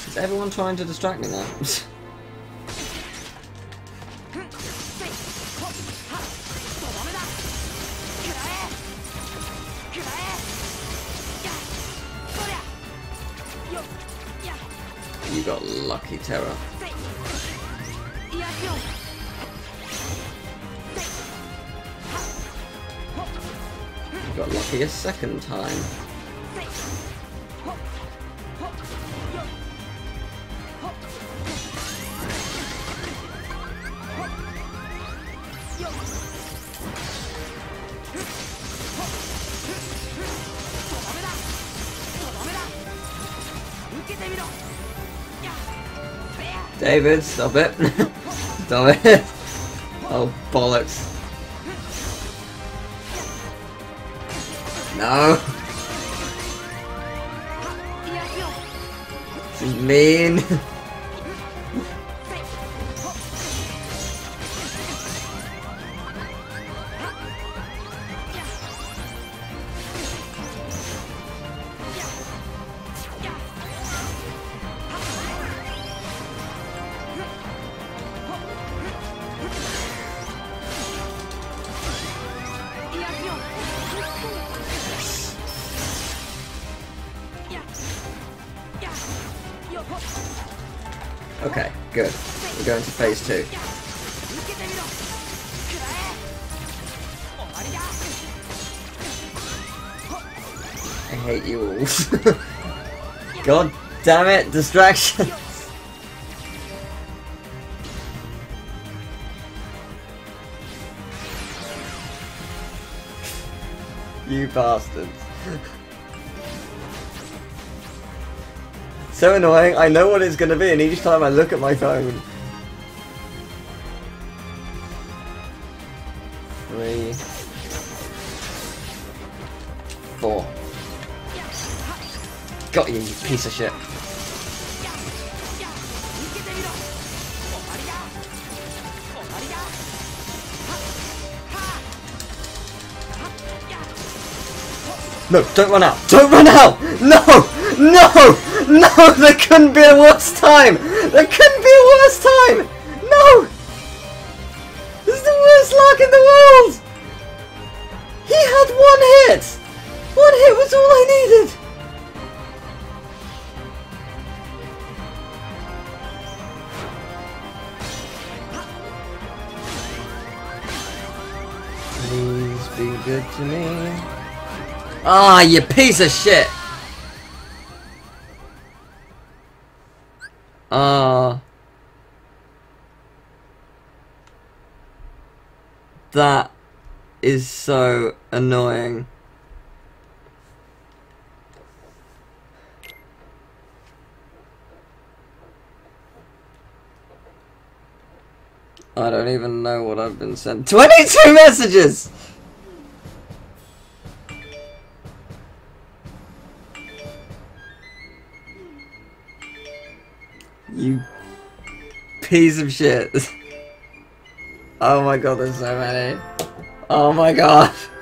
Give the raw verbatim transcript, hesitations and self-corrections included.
Is everyone trying to distract me now? You got lucky, Terra. You got lucky a second time. David, stop it. Stop it. Oh, bollocks. No. This is mean. Okay, good. We're going to phase two. I hate you all. God damn it, distractions! You bastards. So annoying, I know what it's gonna be, and each time I look at my phone. Three. Four. Got you, you piece of shit. No, don't run out! Don't run out! No! No! No! There couldn't be a worse time! There couldn't be a worse time! No! This is the worst luck in the world! He had one hit! One hit was all I needed! Please be good to me. Ah, you piece of shit! Ah. Uh, that is so annoying. I don't even know what I've been sent. twenty-two messages! You piece of shit. Oh my god, there's so many. Oh my god.